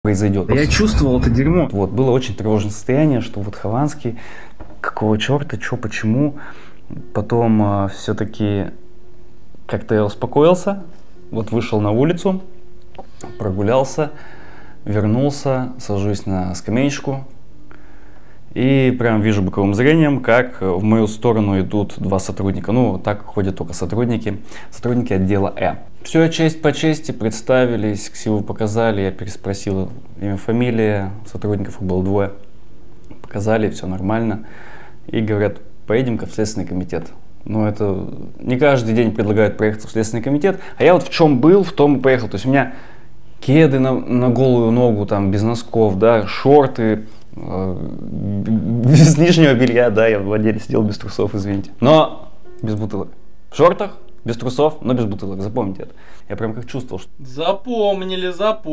произойдет. Я чувствовал это дерьмо. Вот, было очень тревожное состояние, что вот Хованский, какого черта, что, почему. Потом все-таки как-то я успокоился, вот вышел на улицу, прогулялся, вернулся, сажусь на скамеечку и прям вижу боковым зрением, как в мою сторону идут два сотрудника. Ну, так ходят только сотрудники отдела Э. Все честь по чести, представились, ксиву показали, я переспросил имя, фамилия, сотрудников их было двое. Показали, все нормально. И говорят, поедем-ка в Следственный комитет. Но это не каждый день предлагают проехать в Следственный комитет. А я вот в чем был, в том и поехал. То есть у меня кеды на голую ногу, там, без носков, да, шорты, без нижнего белья, да, я в отделе сидел без трусов, извините. Но без бутылок. В шортах, без трусов, но без бутылок. Запомните это. Я прям как чувствовал, что... Запомнили.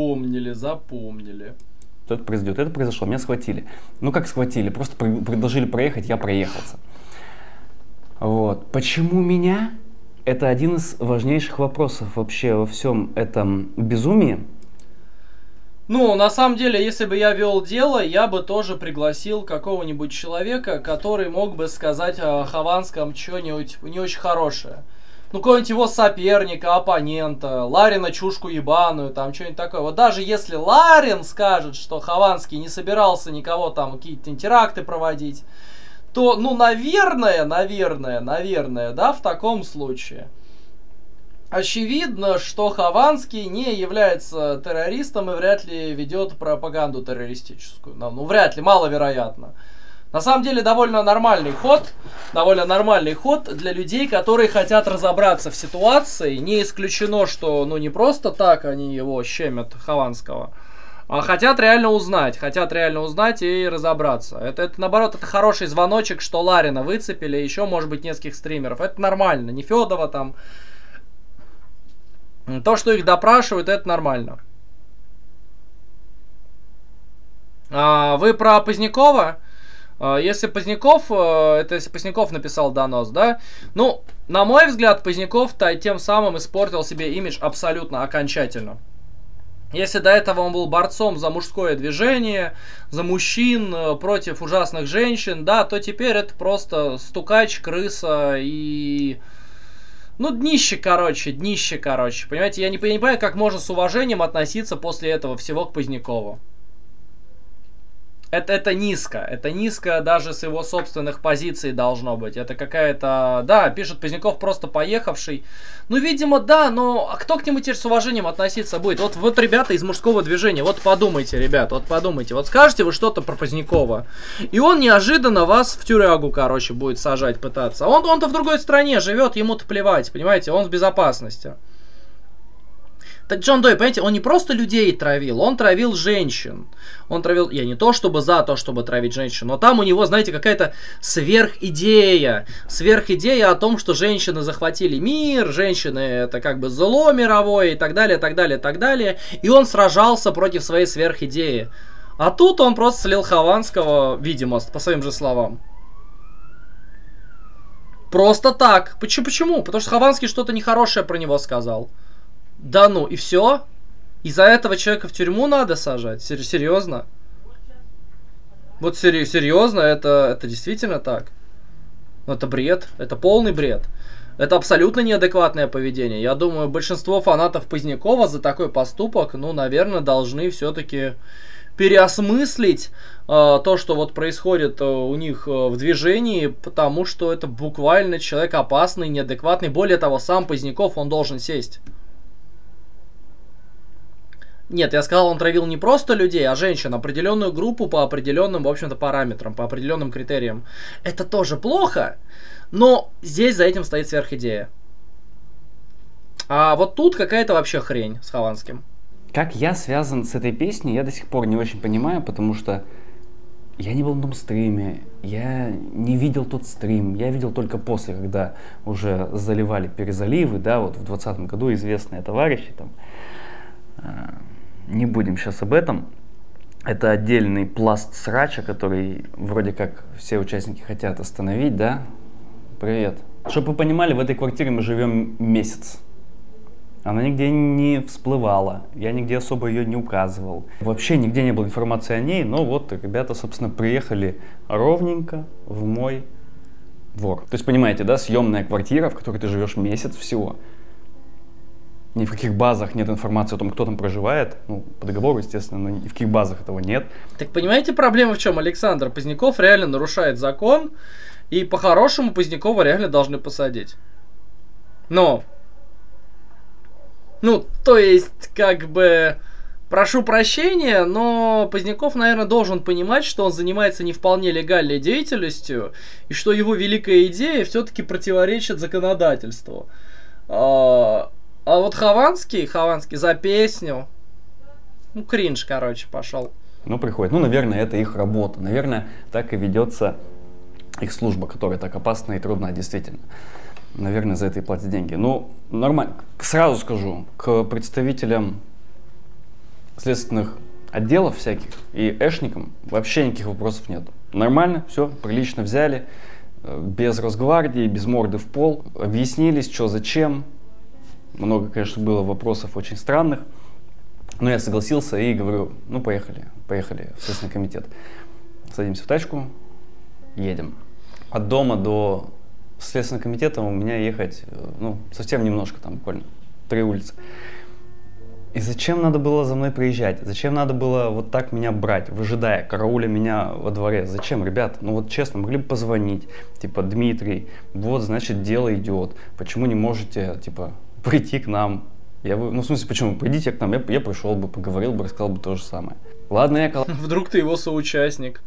Что это произойдет. Это произошло. Меня схватили. Ну как схватили? Просто предложили проехать, я проехался. Вот. Почему меня? Это один из важнейших вопросов вообще во всем этом безумии. Ну, на самом деле, если бы я вел дело, я бы тоже пригласил какого-нибудь человека, который мог бы сказать о Хованском что-нибудь не очень хорошее. Ну, какого-нибудь его соперника, оппонента, Ларина чушку ебаную, там, что-нибудь такое. Вот даже если Ларин скажет, что Хованский не собирался никого там, какие-то теракты проводить, то, ну, наверное, да, в таком случае очевидно, что Хованский не является террористом и вряд ли ведет пропаганду террористическую. Ну, вряд ли, маловероятно. На самом деле, довольно нормальный ход для людей, которые хотят разобраться в ситуации. Не исключено, что, ну, не просто так они его щемят, Хованского, а хотят реально узнать и разобраться. Это наоборот, это хороший звоночек, что Ларина выцепили, еще, может быть, нескольких стримеров. Это нормально, не Федова там. То, что их допрашивают, это нормально. Вы про Позднякова? Если Поздняков написал донос, да? Ну, на мой взгляд, Поздняков-то тем самым испортил себе имидж абсолютно окончательно. Если до этого он был борцом за мужское движение, за мужчин, против ужасных женщин, да, то теперь это просто стукач, крыса и... Ну, днище, короче. Понимаете, я не понимаю, как можно с уважением относиться после этого всего к Позднякову. Это низко даже с его собственных позиций должно быть. Это какая-то... Да, пишет Поздняков, просто поехавший. Ну, видимо, да, но а кто к нему теперь с уважением относиться будет? Вот ребята из мужского движения, вот подумайте, ребят, вот скажете вы что-то про Позднякова, и он неожиданно вас в тюрягу, короче, будет сажать пытаться. Он-то в другой стране живет, ему-то плевать, понимаете, он в безопасности. Так Джон Дой, понимаете, он не просто людей травил, он травил женщин. Я не то чтобы за то, чтобы травить женщин, но там у него, знаете, какая-то сверхидея о том, что женщины захватили мир, женщины это как бы зло мировое и так далее. И он сражался против своей сверхидеи. А тут он просто слил Хованского, видимо, по своим же словам. Просто так. Почему? Потому что Хованский что-то нехорошее про него сказал. Да ну, и все? Из-за этого человека в тюрьму надо сажать? Серьезно? Вот серьезно, это действительно так? Это бред, это полный бред. Это абсолютно неадекватное поведение. Я думаю, большинство фанатов Позднякова за такой поступок, ну, наверное, должны все-таки переосмыслить то, что вот происходит у них в движении, потому что это буквально человек опасный, неадекватный. Более того, сам Поздняков, он должен сесть. Нет, я сказал, он травил не просто людей, а женщин, определенную группу по определенным, в общем-то, параметрам, по определенным критериям. Это тоже плохо, но здесь за этим стоит сверхидея. А вот тут какая-то вообще хрень с Хованским. Как я связан с этой песней, я до сих пор не очень понимаю, потому что я не был на том стриме, я не видел тот стрим, я видел только после, когда уже заливали перезаливы, да, вот в 2020 году известные товарищи там. Не будем сейчас об этом. Это отдельный пласт срача, который вроде как все участники хотят остановить, да? Привет. Чтобы вы понимали, в этой квартире мы живем месяц. Она нигде не всплывала, я нигде особо ее не указывал. Вообще нигде не было информации о ней, но вот ребята, собственно, приехали ровненько в мой двор. То есть, понимаете, да, съемная квартира, в которой ты живешь месяц всего. Ни в каких базах нет информации о том, кто там проживает. Ну, по договору, естественно, но ни в каких базах этого нет. Так понимаете, проблема в чем, Александр? Поздняков реально нарушает закон, и по-хорошему Позднякова реально должны посадить. Но... Ну, то есть, как бы, прошу прощения, но Поздняков, наверное, должен понимать, что он занимается не вполне легальной деятельностью, и что его великая идея все-таки противоречит законодательству. А вот Хованский за песню, ну, кринж, короче, пошел. Ну, приходит. Ну, наверное, это их работа. Наверное, так и ведется их служба, которая так опасна и трудна, действительно. Наверное, за это и платят деньги. Ну, нормально. Сразу скажу, к представителям следственных отделов всяких и эшникам вообще никаких вопросов нет. Нормально, все, прилично взяли, без Росгвардии, без морды в пол, объяснились, что, зачем. Много, конечно, было вопросов очень странных, но я согласился и говорю, ну, поехали в Следственный комитет. Садимся в тачку, едем. От дома до Следственного комитета у меня ехать, ну, совсем немножко, там буквально 3 улицы. И зачем надо было за мной приезжать? Зачем надо было вот так меня брать, выжидая, карауля меня во дворе? Зачем, ребят? Ну вот честно, могли бы позвонить, типа, Дмитрий, вот, значит, дело идет, почему не можете, типа, прийти к нам? Ну, в смысле, почему? Придите к нам, я пришел бы, поговорил бы, рассказал бы то же самое. Ладно, я... Вдруг ты его соучастник.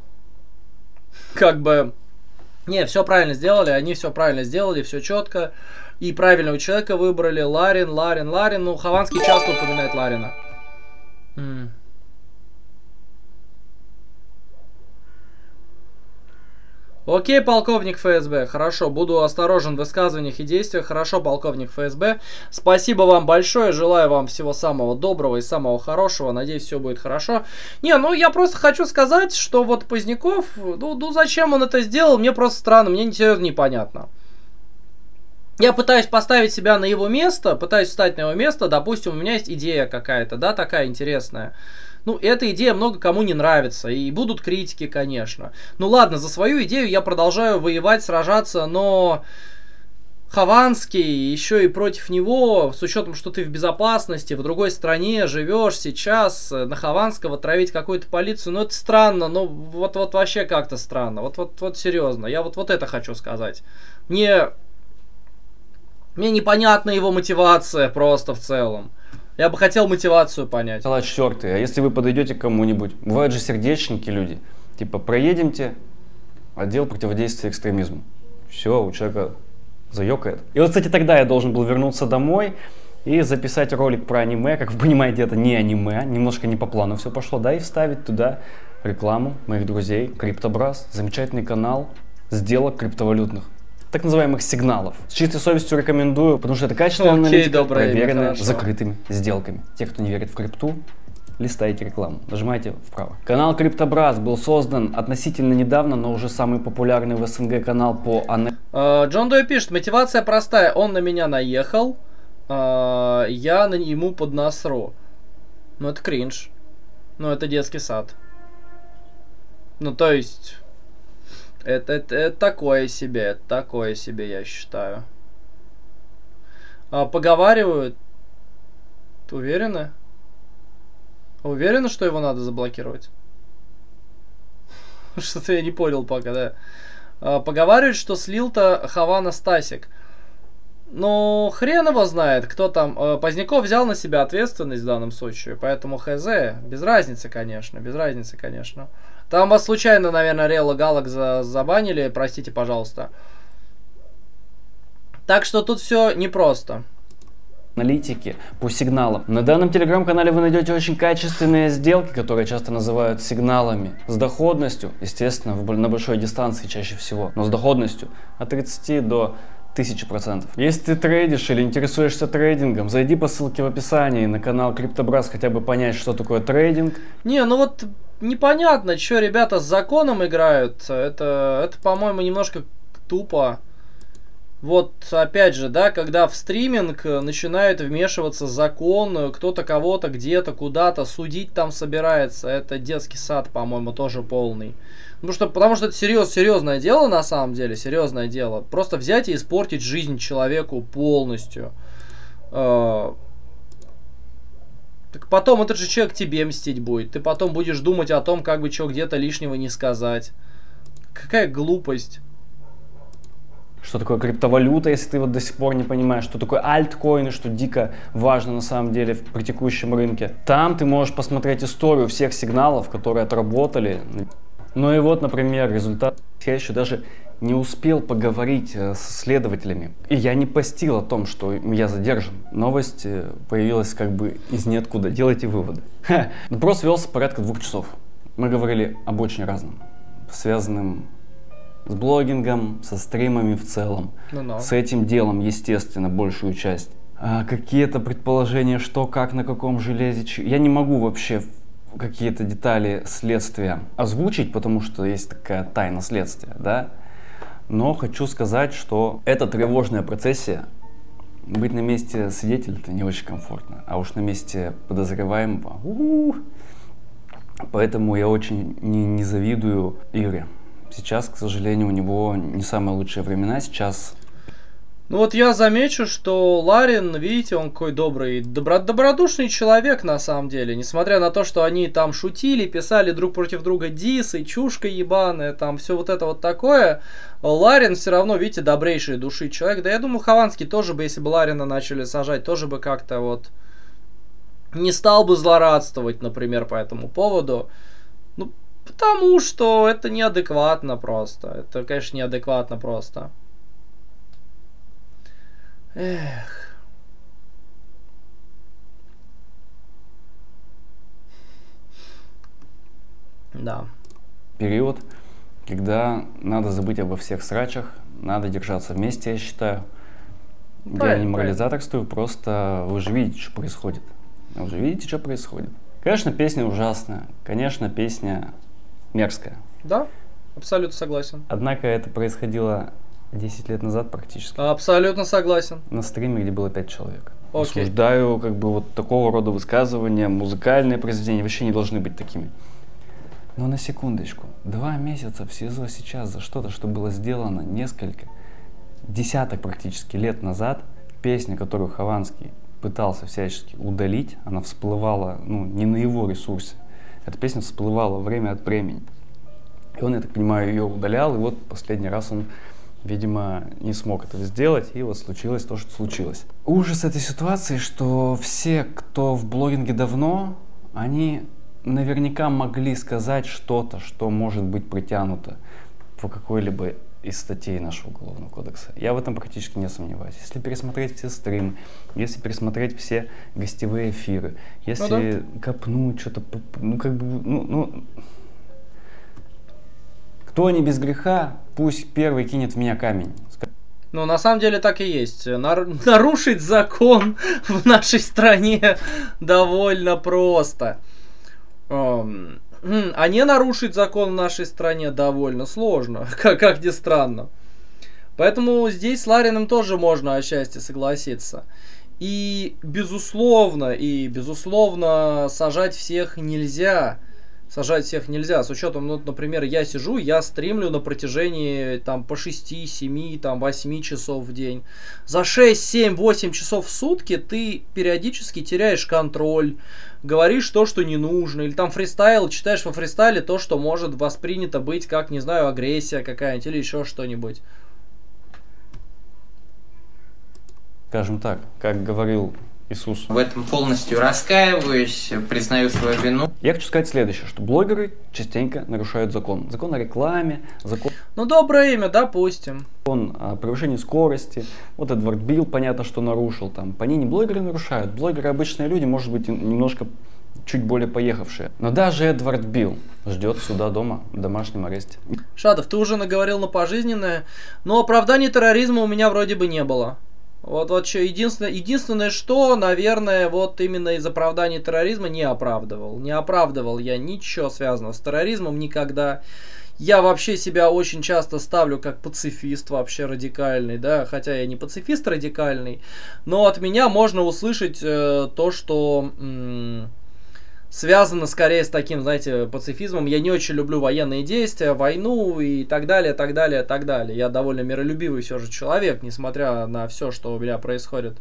Как бы... Не, все правильно сделали, они все правильно сделали, все четко. И правильного человека выбрали. Ларин. Ну, Хованский часто упоминает Ларина. Окей, полковник ФСБ, хорошо, буду осторожен в высказываниях и действиях. Хорошо, полковник ФСБ, спасибо вам большое, желаю вам всего самого доброго и самого хорошего, надеюсь, все будет хорошо. Не, ну я просто хочу сказать, что вот Поздняков, ну зачем он это сделал, мне просто странно, мне серьезно непонятно. Я пытаюсь поставить себя на его место, пытаюсь встать на его место, допустим, у меня есть идея какая-то, да, такая интересная. Ну, эта идея много кому не нравится, и будут критики, конечно. Ну ладно, за свою идею я продолжаю воевать, сражаться, но Хованский, еще и против него, с учетом, что ты в безопасности, в другой стране живешь сейчас, на Хованского травить какую-то полицию, ну это странно, ну вот вообще как-то странно, вот серьезно, я вот это хочу сказать. Мне непонятна его мотивация просто в целом. Я бы хотел мотивацию понять. Салат 4. А если вы подойдете к кому-нибудь, бывают же сердечники люди, типа проедемте отдел противодействия экстремизму. Все, у человека заёкает. И вот, кстати, тогда я должен был вернуться домой и записать ролик про аниме. Как вы понимаете, это не аниме, немножко не по плану все пошло, да, и вставить туда рекламу моих друзей. Криптобраз, замечательный канал сделок криптовалютных. Так называемых сигналов. С чистой совестью рекомендую, потому что это качественная аналитика, проверенная закрытыми сделками. Те, кто не верит в крипту, листайте рекламу, нажимайте вправо. Канал Криптобраз был создан относительно недавно, но уже самый популярный в СНГ канал по Джон Дой пишет, мотивация простая, он на меня наехал, я ему поднасру. Ну это кринж, ну это детский сад. Ну то есть... Это такое себе, я считаю. Поговаривают. Уверены? Уверены, что его надо заблокировать? Что-то я не понял пока, да. Поговаривают, что слил-то Хавана Стасик. Ну, хрен его знает, кто там. Поздняков взял на себя ответственность в данном случае, поэтому хз. Без разницы, конечно. Там вас случайно, наверное, Релла Галак забанили, простите, пожалуйста. Так что тут все непросто. Аналитики по сигналам. На данном телеграм-канале вы найдете очень качественные сделки, которые часто называют сигналами. С доходностью, естественно, на большой дистанции чаще всего, но с доходностью от 30 до 1000%. Если ты трейдишь или интересуешься трейдингом, зайди по ссылке в описании на канал Криптобраз, хотя бы понять, что такое трейдинг. Не, ну вот непонятно, что ребята с законом играют. Это по-моему, немножко тупо. Вот, опять же, да, когда в стриминг начинает вмешиваться закон, кто-то кого-то где-то куда-то судить там собирается, это детский сад, по-моему, тоже полный. Потому что это серьезное дело, на самом деле, серьезное дело. Просто взять и испортить жизнь человеку полностью. Так потом этот же человек тебе мстить будет. Ты потом будешь думать о том, как бы что где-то лишнего не сказать. Какая глупость. Что такое криптовалюта, если ты вот до сих пор не понимаешь, что такое альткоины, что дико важно на самом деле при текущем рынке. Там ты можешь посмотреть историю всех сигналов, которые отработали. Ну и вот, например, результат. Я еще даже не успел поговорить с следователями. И я не постил о том, что я задержан. Новость появилась как бы из ниоткуда. Делайте выводы. Допрос велся порядка 2 часов. Мы говорили об очень разном, связанном с блогингом, со стримами в целом. С этим делом, естественно, большую часть. Какие-то предположения, что, как, на каком железе. Я не могу вообще какие-то детали следствия озвучить, потому что есть такая тайна следствия, да. Но хочу сказать, что это тревожная процессия. Быть на месте свидетеля это не очень комфортно, а уж на месте подозреваемого. Поэтому я очень не завидую Ире. Сейчас, к сожалению, у него не самые лучшие времена. Сейчас... Ну вот я замечу, что Ларин, видите, он какой добрый, добродушный человек на самом деле. Несмотря на то, что они там шутили, писали друг против друга дисы, чушка ебаная, там все вот это вот такое. Ларин все равно, видите, добрейшей души человек. Да я думаю, Хованский тоже бы, если бы Ларина начали сажать, тоже бы как-то вот не стал бы злорадствовать, например, по этому поводу. Ну, потому что это неадекватно просто. Это, конечно, неадекватно просто. Эх. Да. Период, когда надо забыть обо всех срачах, надо держаться вместе, я считаю. Я не морализаторствую, просто вы же видите, что происходит. Вы же видите, что происходит. Конечно, песня ужасная, конечно, песня мерзкая. Да, абсолютно согласен. Однако это происходило 10 лет назад практически. Абсолютно согласен. На стриме, где было 5 человек. Окей. Осуждаю как бы вот такого рода высказывания, музыкальные произведения вообще не должны быть такими. Но на секундочку, 2 месяца в СИЗО сейчас за что-то, что было сделано несколько десяток практически лет назад. Песня, которую Хованский пытался всячески удалить, она всплывала, ну, не на его ресурсе. Эта песня всплывала время от времени. И он, я так понимаю, ее удалял, и вот последний раз он, видимо, не смог этого сделать, и вот случилось то, что случилось. Ужас этой ситуации, что все, кто в блогинге давно, они наверняка могли сказать что-то, что может быть притянуто по какой-либо из статей нашего Уголовного кодекса. Я в этом практически не сомневаюсь. Если пересмотреть все стримы, если пересмотреть все гостевые эфиры, если копнуть что-то, ну как бы, кто не без греха, пусть первый кинет в меня камень. Ну, на самом деле так и есть. Нарушить закон в нашей стране довольно просто. А не нарушить закон в нашей стране довольно сложно, как ни странно. Поэтому здесь с Лариным тоже можно отчасти согласиться. И безусловно, сажать всех нельзя. Сажать всех нельзя. С учетом, ну, например, я сижу, я стримлю на протяжении там по 6, 7, там 8 часов в день. За 6, 7, 8 часов в сутки ты периодически теряешь контроль, говоришь то, что не нужно, или там фристайл, читаешь во фристайле то, что может воспринято быть как, не знаю, агрессия какая-нибудь или еще что-нибудь. Скажем так, как говорил Иисус. В этом полностью раскаиваюсь, признаю свою вину. Я хочу сказать следующее, что блогеры частенько нарушают закон. Закон о рекламе, закон... Ну, доброе имя, допустим. Закон о превышении скорости. Вот Эдвард Билл, понятно, что нарушил. Там, по ней не блогеры нарушают. Блогеры обычные люди, может быть, немножко чуть более поехавшие. Но даже Эдвард Билл ждет суда дома в домашнем аресте. Шадов, ты уже наговорил на пожизненное, но оправданий терроризма у меня вроде бы не было. Вот что, единственное, что, наверное, вот именно из оправдания терроризма не оправдывал. Не оправдывал я ничего связанного с терроризмом никогда. Я вообще себя очень часто ставлю как пацифист вообще радикальный, да, хотя я не пацифист радикальный, но от меня можно услышать то, что связано скорее с таким, знаете, пацифизмом. Я не очень люблю военные действия, войну и так далее, так далее, так далее. Я довольно миролюбивый все же человек, несмотря на все, что у меня происходит.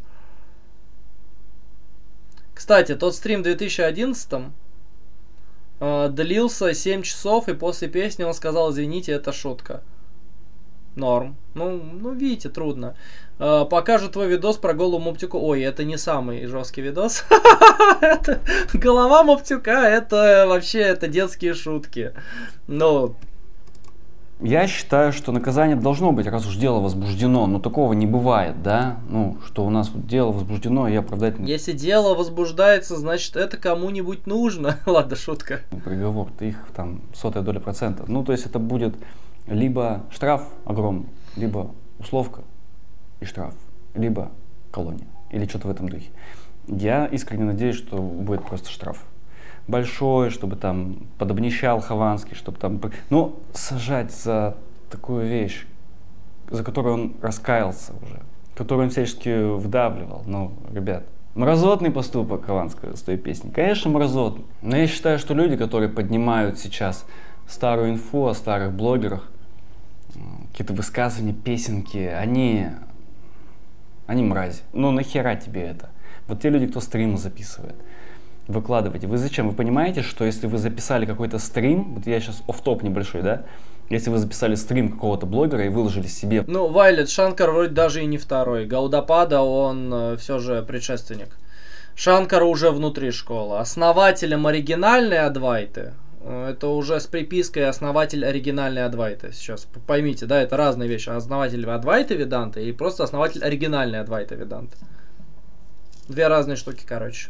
Кстати, тот стрим в 2011 длился 7 часов, и после песни он сказал: извините, это шутка. Норм. Ну, видите, трудно. Покажу твой видос про голову Моптюка. Ой, это не самый жесткий видос. Голова Моптюка, это вообще, это детские шутки. Но... Я считаю, что наказание должно быть, раз уж дело возбуждено, но такого не бывает, да? Ну, что у нас вот дело возбуждено, и оправдать... Если дело возбуждается, значит, это кому-нибудь нужно. Ладно, шутка. Приговор-то их там 0,01%. Ну, то есть это будет либо штраф огромный, либо условка и штраф, либо колония, или что-то в этом духе. Я искренне надеюсь, что будет просто штраф большой, чтобы там подобнищал Хованский, чтобы там... Ну, сажать за такую вещь, за которую он раскаялся уже, которую он всячески вдавливал. Ну, ребят, мразотный поступок Хованского с той песней. Конечно, мразотный. Но я считаю, что люди, которые поднимают сейчас старую инфу о старых блогерах, какие-то высказывания, песенки, они мрази. Ну, нахера тебе это? Вот те люди, кто стримы записывает, выкладывайте. Вы зачем? Вы понимаете, что если вы записали какой-то стрим, вот я сейчас офф-топ небольшой, да? Если вы записали стрим какого-то блогера и выложили себе... Ну, Вайлет Шанкар вроде даже и не второй. Гаудапада, он все же предшественник. Шанкар уже внутри школы. Основателем оригинальной Адвайты, это уже с припиской основатель оригинальной Адвайты. Сейчас поймите, да, это разные вещи. Основатель Адвайты Веданты и просто основатель оригинальной Адвайты Веданты. Две разные штуки, короче.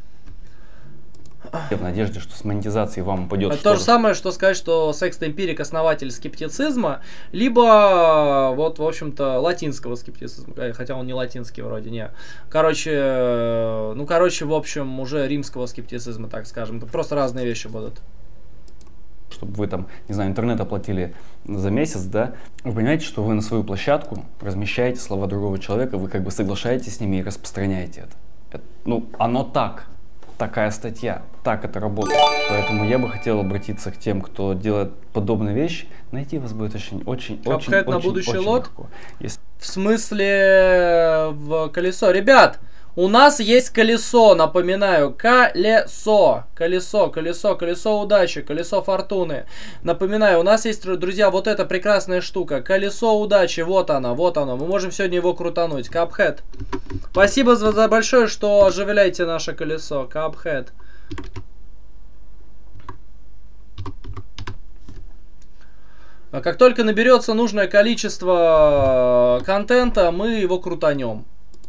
В надежде, что с монетизацией вам упадет. Это то же самое, что сказать, что Секст Эмпирик основатель скептицизма, либо, вот, в общем-то, латинского скептицизма, хотя он не латинский вроде, не. Короче, в общем, уже римского скептицизма, так скажем. Это просто разные вещи будут. Чтобы вы там, не знаю, интернет оплатили за месяц, да, вы понимаете, что вы на свою площадку размещаете слова другого человека, вы как бы соглашаетесь с ними и распространяете это. Ну, оно так. Такая статья, так это работает. Поэтому я бы хотел обратиться к тем, кто делает подобные вещи. Найти вас будет очень на будущий лот? легко. В смысле, в колесо. Ребят, у нас есть колесо, напоминаю, колесо удачи, колесо фортуны. Напоминаю, у нас есть, друзья, вот эта прекрасная штука, колесо удачи, вот оно, мы можем сегодня его крутануть. Cuphead. Спасибо за большое, что оживляете наше колесо, Cuphead. А как только наберется нужное количество контента, мы его крутанем.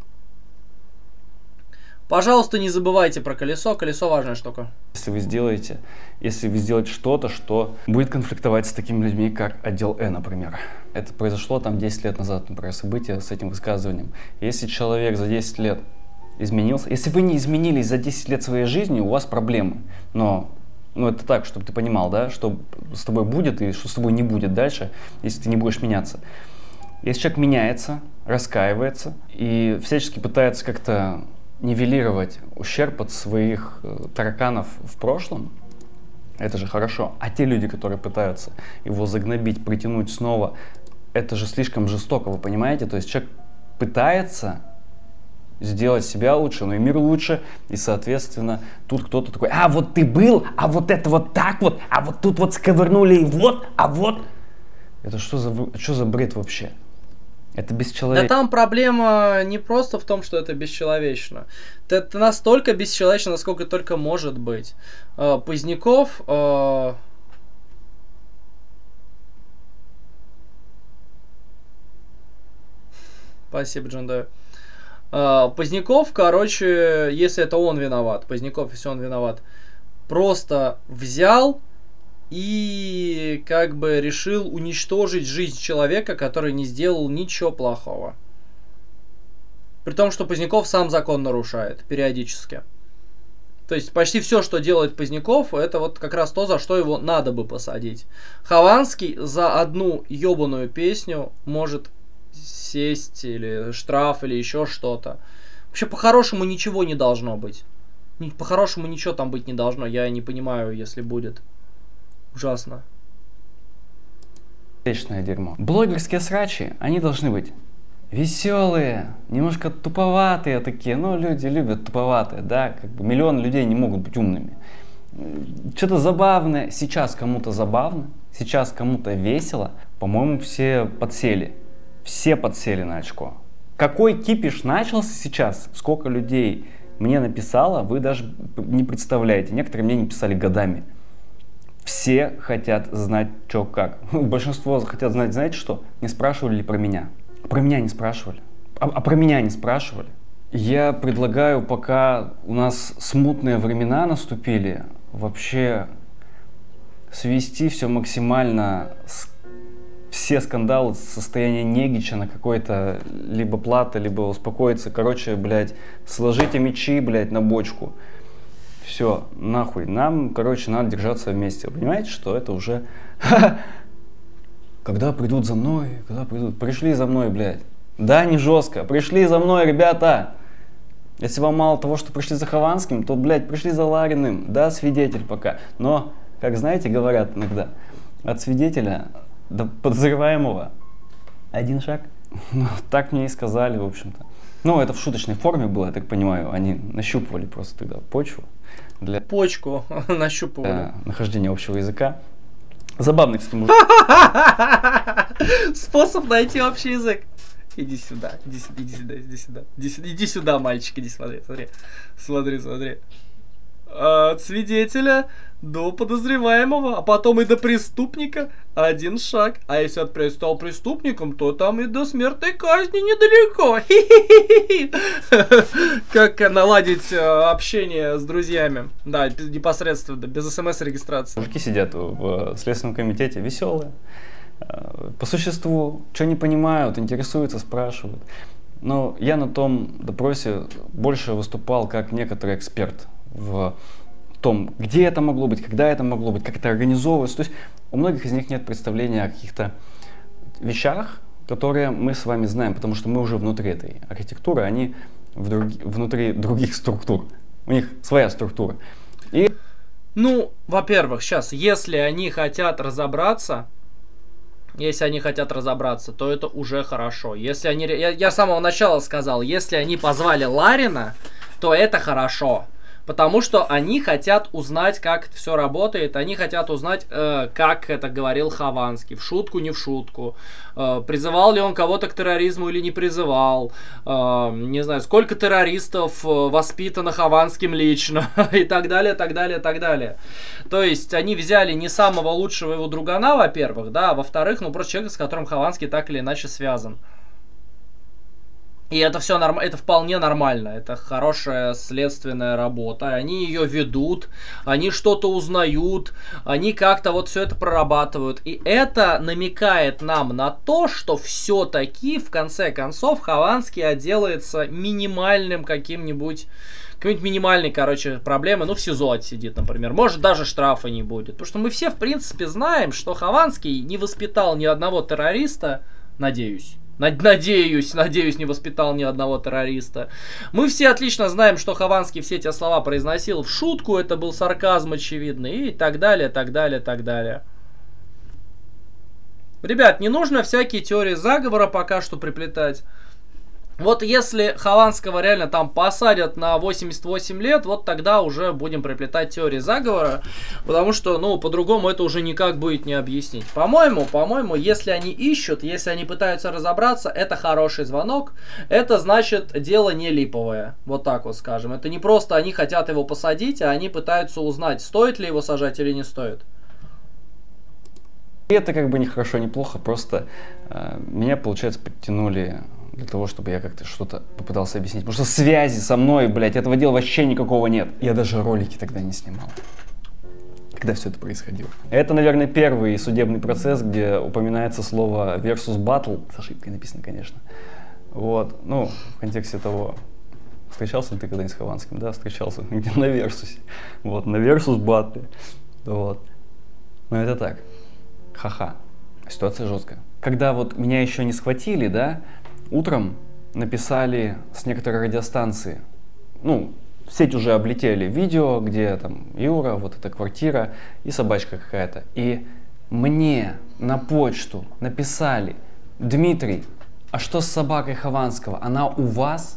Пожалуйста, не забывайте про колесо. Колесо важная штука. Если вы сделаете что-то, что будет конфликтовать с такими людьми, как отдел Э, например. Это произошло там 10 лет назад, например, событие с этим высказыванием. Если человек за 10 лет изменился, если вы не изменились за 10 лет своей жизни, у вас проблемы. Но это так, чтобы ты понимал, да, что с тобой будет и что с тобой не будет дальше, если ты не будешь меняться. Если человек меняется, раскаивается и всячески пытается как-то нивелировать ущерб от своих тараканов в прошлом, это же хорошо. А те люди, которые пытаются его загнобить, притянуть снова, это же слишком жестоко, вы понимаете? То есть человек пытается сделать себя лучше, но и мир лучше, и, соответственно, тут кто-то такой: а вот ты был, а вот это вот так вот, а вот тут вот сковырнули, и вот, а вот. Это что за бред вообще? Это бесчеловечно. Да там проблема не просто в том, что это бесчеловечно. Это настолько бесчеловечно, насколько только может быть. Поздняков... Спасибо, Джандой. Поздняков, короче, если это он виноват, Поздняков, если он виноват, просто взял и как бы решил уничтожить жизнь человека, который не сделал ничего плохого. При том, что Поздняков сам закон нарушает периодически. То есть почти все, что делает Поздняков, это вот как раз то, за что его надо бы посадить. Хованский за одну ебаную песню может сесть, или штраф, или еще что-то. Вообще, по-хорошему ничего не должно быть. По-хорошему ничего там быть не должно. Я не понимаю, если будет. Ужасно. Вечное дерьмо. Блогерские срачи, они должны быть веселые, немножко туповатые такие. Ну, люди любят туповатые, да, как бы миллион людей не могут быть умными. Что-то забавное. Сейчас кому-то забавно, сейчас кому-то весело. По-моему, все подсели. Все подсели на очко. Какой кипиш начался сейчас? Сколько людей мне написало, вы даже не представляете. Некоторые мне не писали годами. Все хотят знать, что как. Большинство хотят знать, знаете что? Не спрашивали ли про меня? Про меня не спрашивали. А про меня не спрашивали. Я предлагаю, пока у нас смутные времена наступили, вообще свести все максимально, все скандалы с состояния Негича на какой-то либо платы, либо успокоиться. Короче, блядь, сложите мечи, блядь, на бочку. Все, нахуй. Нам, короче, надо держаться вместе. Вы понимаете, что это уже... Когда придут за мной, когда придут... Пришли за мной, блядь. Да, не жестко. Пришли за мной, ребята. Если вам мало того, что пришли за Хованским, то, блядь, пришли за Лариным. Да, свидетель пока. Но, как знаете, говорят иногда, от свидетеля до подозреваемого один шаг. Ну, так мне и сказали, в общем-то. Ну, это в шуточной форме было, я так понимаю. Они нащупывали просто тогда почву. Для... Почку нащупывали. Нахождения общего языка. Забавный, кстати, мужик. Способ найти общий язык. Иди сюда, иди сюда, иди сюда. Иди сюда, мальчик, иди, смотри, смотри. Смотри, смотри. От свидетеля до подозреваемого, а потом и до преступника один шаг. А если он стал преступником, то там и до смертной казни недалеко. Как наладить общение с друзьями. Да, непосредственно, без смс-регистрации. Мужики сидят в Следственном комитете веселые. По существу, что не понимают, интересуются, спрашивают. Но я на том допросе больше выступал как некоторый эксперт в том, где это могло быть, когда это могло быть, как это организовывается. То есть у многих из них нет представления о каких-то вещах, которые мы с вами знаем, потому что мы уже внутри этой архитектуры, они внутри других структур. У них своя структура. И... Ну, во-первых, сейчас, если они хотят разобраться, то это уже хорошо. Если они, я с самого начала сказал, если они позвали Ларина, то это хорошо. Потому что они хотят узнать, как это все работает. Они хотят узнать, как это говорил Хованский. В шутку, не в шутку. Призывал ли он кого-то к терроризму или не призывал. Не знаю, сколько террористов воспитано Хованским лично. И так далее, так далее, так далее. То есть, они взяли не самого лучшего его другана, во-первых, да, а во-вторых, ну, просто человека, с которым Хованский так или иначе связан. И это все это вполне нормально, это хорошая следственная работа, они ее ведут, они что-то узнают, они как-то вот все это прорабатывают. И это намекает нам на то, что все-таки в конце концов Хованский отделается минимальным какой-нибудь минимальной, короче, проблемой, ну, в СИЗО отсидит, например. Может, даже штрафа не будет. Потому что мы все, в принципе, знаем, что Хованский не воспитал ни одного террориста, надеюсь, не воспитал ни одного террориста. Мы все отлично знаем, что Хованский все эти слова произносил в шутку, это был сарказм очевидный, и так далее, так далее, так далее. Ребят, не нужно всякие теории заговора пока что приплетать. Вот если Хованского реально там посадят на 88 лет, вот тогда уже будем приплетать теории заговора, потому что, ну, по-другому это уже никак будет не объяснить. По-моему, если они ищут, если они пытаются разобраться, это хороший звонок, это значит дело не липовое, вот так вот скажем. Это не просто они хотят его посадить, а они пытаются узнать, стоит ли его сажать или не стоит. Это как бы не хорошо, не плохо, просто меня, получается, подтянули для того, чтобы я как-то что-то попытался объяснить. Потому что связи со мной, блядь, этого дела вообще никакого нет. Я даже ролики тогда не снимал, когда все это происходило. Это, наверное, первый судебный процесс, где упоминается слово versus battle. С ошибкой написано, конечно. Вот, ну, в контексте того, встречался ли ты когда-нибудь с Хованским? Да, встречался, где на Версусе. Вот, на Версус батле. Вот. Но это так. Ха-ха. Ситуация жесткая. Когда вот меня еще не схватили, да, утром написали с некоторой радиостанции, ну, в сеть уже облетели видео, где там Юра, вот эта квартира и собачка какая-то. И мне на почту написали: Дмитрий, а что с собакой Хованского? Она у вас?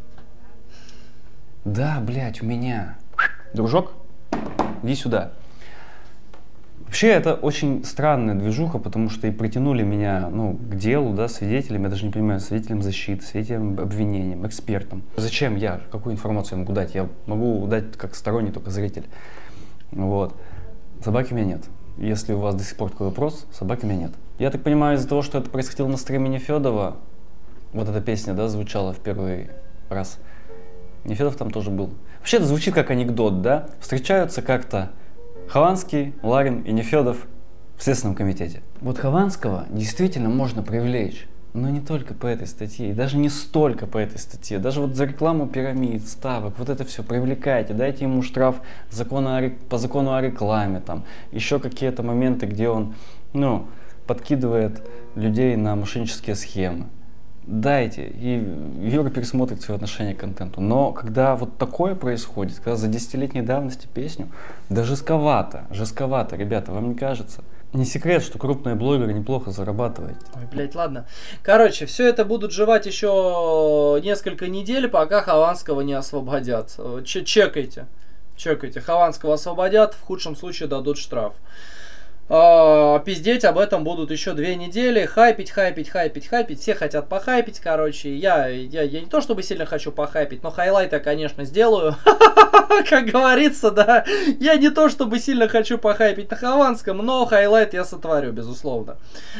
Да, блядь, у меня. Дружок, иди сюда. Вообще, это очень странная движуха, потому что и притянули меня, ну, к делу, да, свидетелем, я даже не понимаю, свидетелем защиты, свидетелем обвинения, экспертом. Зачем я? Какую информацию я могу дать? Я могу дать как сторонний только зритель. Вот. Собаки у меня нет. Если у вас до сих пор такой вопрос, собаки у меня нет. Я так понимаю, из-за того, что это происходило на стриме Нефедова, вот эта песня, да, звучала в первый раз. Нефедов там тоже был. Вообще, это звучит как анекдот, да? Встречаются как-то Хованский, Ларин и Нефедов в Следственном комитете. Вот Хованского действительно можно привлечь, но не только по этой статье, и даже не столько по этой статье. Даже вот за рекламу пирамид, ставок, вот это все привлекайте, дайте ему штраф по закону о рекламе, там, еще какие-то моменты, где он, ну, подкидывает людей на мошеннические схемы. Дайте, и Юра пересмотрит свое отношение к контенту. Но когда вот такое происходит, когда за 10-летней давности песню, да жестковато, ребята, вам не кажется? Не секрет, что крупные блогеры неплохо зарабатывают. Ой, блядь, ладно. Короче, все это будут жевать еще несколько недель, пока Хованского не освободят. Чекайте. Хованского освободят, в худшем случае дадут штраф. Пиздеть об этом будут еще 2 недели, хайпить, все хотят похайпить, короче, я не то чтобы сильно хочу похайпить, но хайлайт я, конечно, сделаю, как говорится, да, я не то чтобы сильно хочу похайпить на Хованском, но хайлайт я сотворю, безусловно.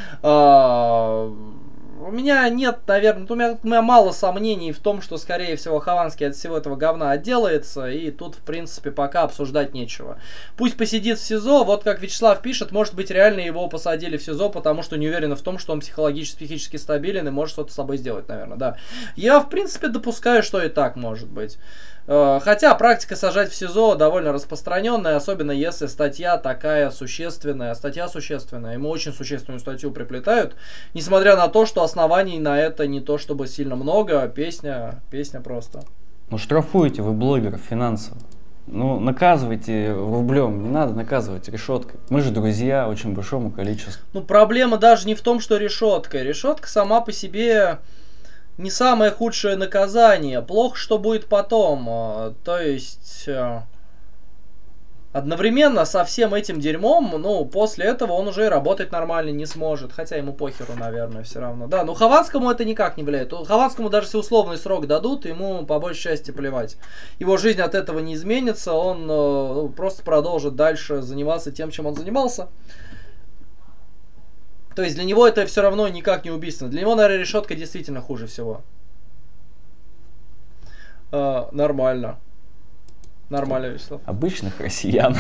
У меня нет, наверное, у меня мало сомнений в том, что, скорее всего, Хованский от всего этого говна отделается, и тут, в принципе, пока обсуждать нечего. Пусть посидит в СИЗО, вот как Вячеслав пишет, может быть, реально его посадили в СИЗО, потому что не уверены в том, что он психически стабилен и может что-то с собой сделать, наверное, да. Я, в принципе, допускаю, что и так может быть. Хотя практика сажать в СИЗО довольно распространенная, особенно если статья такая существенная. Ему очень существенную статью приплетают, несмотря на то, что оснований на это не то чтобы сильно много, песня просто. Ну штрафуете вы блогеров финансово. Ну наказывайте рублем, не надо наказывать решеткой. Мы же друзья очень большому количеству. Ну проблема даже не в том, что решетка. Решетка сама по себе не самое худшее наказание. Плохо, что будет потом. То есть, одновременно со всем этим дерьмом, ну, после этого он уже и работать нормально не сможет. Хотя ему похеру, наверное, все равно. Да, но Хованскому это никак не влияет. Хованскому даже если условный срок дадут, ему по большей части плевать. Его жизнь от этого не изменится. Он просто продолжит дальше заниматься тем, чем он занимался. То есть для него это все равно никак не убийственно. Для него, наверное, решетка действительно хуже всего. Нормально. Нормально, Вячеслав. Обычных россиян.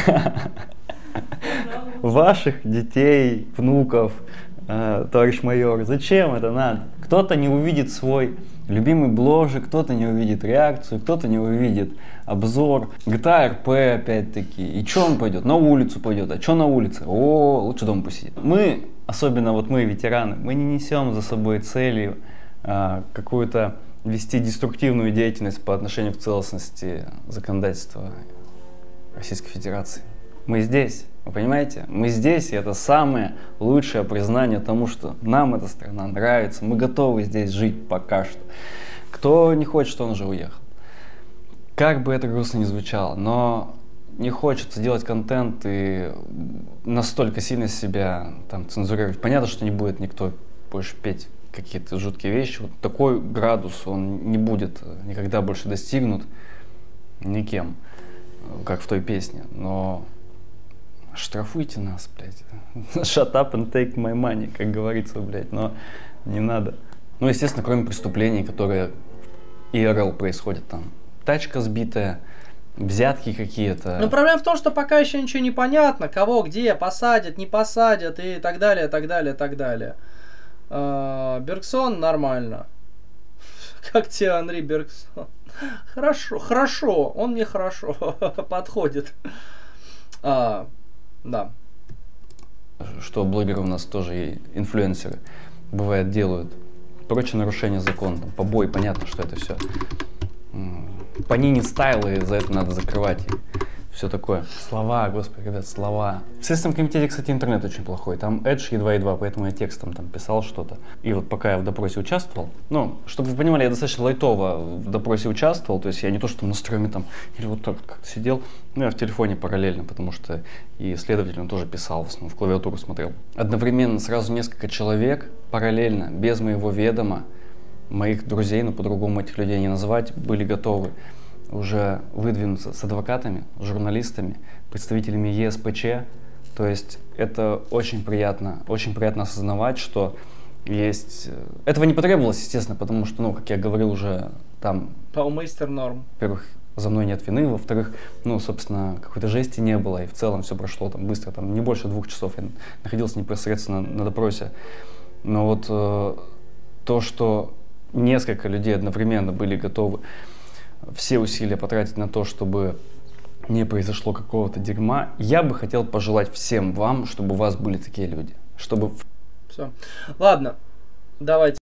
Ваших детей, внуков, товарищ майор. Зачем это надо? Кто-то не увидит свой любимый бложик, кто-то не увидит реакцию, кто-то не увидит обзор. GTA RP опять-таки. И что он пойдет? На улицу пойдет. А что на улице? О, лучше дома посидит. Мы, особенно вот мы, ветераны, мы не несем за собой целью какую-то вести деструктивную деятельность по отношению к целостности законодательства Российской Федерации. Мы здесь, вы понимаете? Мы здесь, и это самое лучшее признание тому, что нам эта страна нравится. Мы готовы здесь жить пока что. Кто не хочет, он уже уехал. Как бы это грустно ни звучало, но не хочется делать контент и настолько сильно себя там цензурировать. Понятно, что не будет никто больше петь какие-то жуткие вещи. Вот такой градус, он не будет никогда больше достигнут никем, как в той песне. Но штрафуйте нас, блядь. Shut up and take my money, как говорится, блядь. Но не надо. Ну, естественно, кроме преступлений, которые ИРЛ происходят там. Тачка сбитая, взятки какие-то. Но проблема в том, что пока еще ничего не понятно, кого, где, посадят, не посадят и так далее, так далее, так далее. Бергсон нормально. Как тебе Анри Бергсон? Хорошо, хорошо, он мне хорошо подходит. Да. Что блогеры у нас тоже и инфлюенсеры, бывает, делают. Прочее нарушение закона, там, побои, понятно, что это все. Панини стайл, и за это надо закрывать. Все такое. Слова, господи, ребят, слова. В Следственном комитете, кстати, интернет очень плохой. Там Edge едва 2, поэтому я текстом там писал что-то. И вот пока я в допросе участвовал, ну, чтобы вы понимали, я достаточно лайтово в допросе участвовал, то есть я не то, что на стреме там, или вот так как сидел, но я в телефоне параллельно, потому что и следователь он тоже писал, в основном в клавиатуру смотрел. Одновременно сразу несколько человек параллельно, без моего ведома, моих друзей, но по-другому этих людей не называть, были готовы уже выдвинуться с адвокатами, с журналистами, представителями ЕСПЧ. То есть это очень приятно осознавать, что есть... Этого не потребовалось, естественно, потому что, ну, как я говорил уже, там... Паумейстер норм. Во-первых, за мной нет вины, во-вторых, ну, собственно, какой-то жести не было, и в целом все прошло там быстро, там не больше 2 часов я находился непосредственно на допросе. Но вот то, что несколько людей одновременно были готовы все усилия потратить на то, чтобы не произошло какого-то дерьма. Я бы хотел пожелать всем вам, чтобы у вас были такие люди. Чтобы... Все. Ладно, давайте.